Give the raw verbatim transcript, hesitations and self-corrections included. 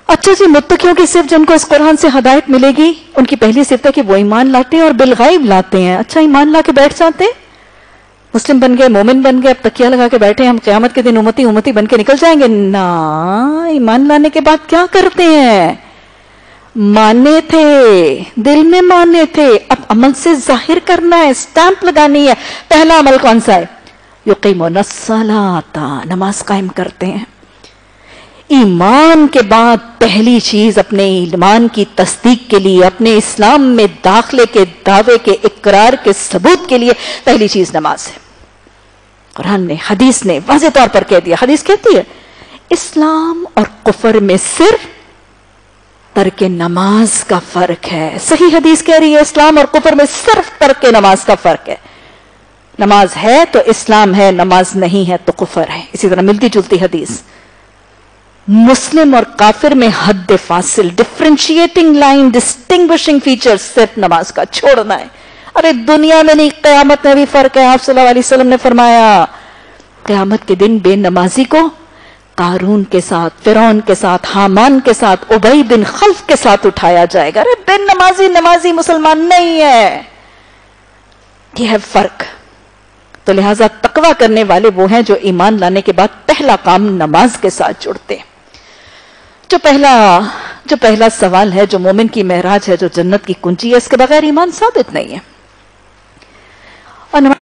اچھا جی، متقیوں کی صرف جن کو اس قرآن سے ہدایت ملے گی ان کی پہلی صفت ہے کہ وہ ایمان لاتے ہیں اور بالغیب لاتے ہیں. اچھا ایمان لا کے بیٹھ جاتے ہیں، مسلم بن گئے، مومن بن گئے، اب تکیہ لگا کے بیٹھے، ہم قیامت کے دن امتی امتی بن کے نکل جائیں گے؟ نا، ایمان لانے کے بعد کیا کرتے ہیں؟ مانے تھے، دل میں مانے تھے، اب عمل سے ظاہر کرنا ہے، اسٹیمپ لگانی ہے. پہلا عمل کون سا ہے؟ یقیمون الصلاۃ، نماز قائم کرتے ہیں. ایمان کے بعد پہلی چیز اپنے ایمان کی تصدیق کے لیے، اپنے اسلام میں داخلے کے دعوے کے اقرار کے ثبوت کے لیے پہلی چیز نماز ہے. قرآن نے، حدیث نے واضح طور پر کہہ دیا. حدیث کہتی ہے اسلام اور کفر میں صرف ترک نماز کا فرق ہے. صحیح حدیث کہہ رہی ہے اسلام اور کفر میں صرف ترک نماز کا فرق ہے. نماز ہے تو اسلام ہے، نماز نہیں ہے تو کفر ہے. اسی طرح ملتی جلتی حدیث. مسلم اور کافر میں حد فاصل، ڈفرینشیٹنگ لائن، ڈسٹنگوشنگ فیچر صرف نماز کا چھوڑنا ہے. ارے دنیا میں نہیں، قیامت میں بھی فرق ہے. آپ صلی اللہ علیہ وسلم نے فرمایا قیامت کے دن بے نمازی کو قارون کے ساتھ، فرعون کے ساتھ، حامان کے ساتھ، ابی بن خلف کے ساتھ اٹھایا جائے گا. ارے بے نمازی نمازی مسلمان نہیں ہے. یہ ہے فرق. تو لہٰذا تقویٰ کرنے والے وہ ہیں جو ایمان لانے کے بعد پہلا کام نماز کے ساتھ جڑتے ہیں. جو پہلا جو پہلا سوال ہے، جو مومن کی معراج ہے، جو جنت کی کنجی ہے، اس کے بغیر ایمان ثابت نہیں ہے. اور